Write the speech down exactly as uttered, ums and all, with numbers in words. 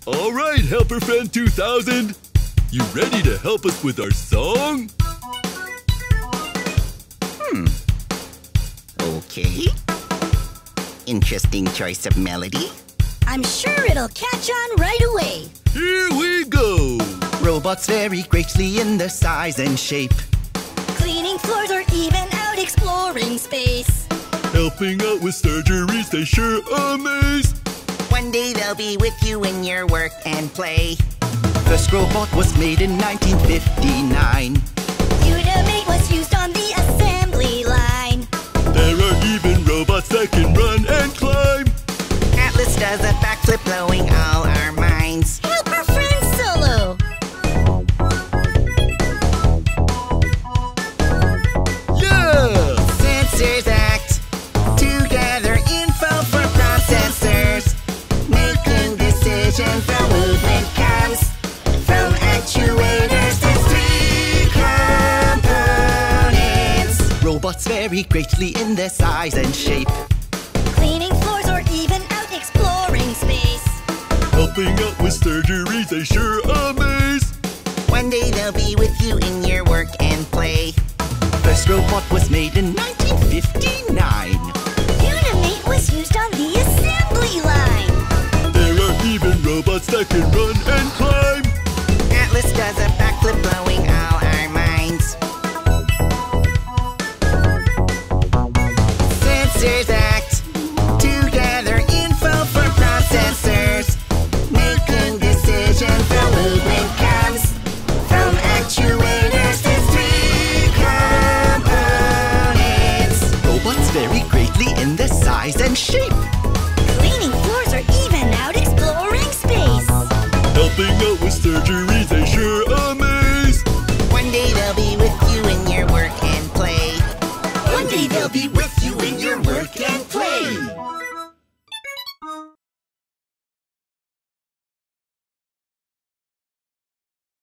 All right, Helper Friend two thousand. You ready to help us with our song? Hmm. Okay. Interesting choice of melody. I'm sure it'll catch on right away. Here we go. Robots vary greatly in their size and shape. Cleaning floors or even out exploring space. Helping out with surgeries, they sure amaze. One day they'll be with you in your work and play. First robot was made in nineteen fifty-nine. Unimate was used on the assembly line. There are even robots that can run and climb. Atlas does a backflip, blowing all our minds. Helper Friend solo. Yeah! Sensors act to gather info for processors. Making decisions from movement comes from actuators and three components. Robots vary greatly in their size and shape. Cleaning floors or even out exploring space. Helping out with surgeries, they sure amaze. One day they'll be with you in your work and play. First robot was made in nineteen fifty-nine. Unimate was used on the assembly line. There are even robots that can run and climb. Atlas does a backflip, blowing all our minds. Sensors act to gather info for processors. Making decisions from movement comes from actuators and three components. Robots vary greatly in their size and shape. Cleaning floors or even out exploring space. Helping out with surgeries, they sure amaze. One day they'll be with you in your work and play. One day they'll be with you in your work and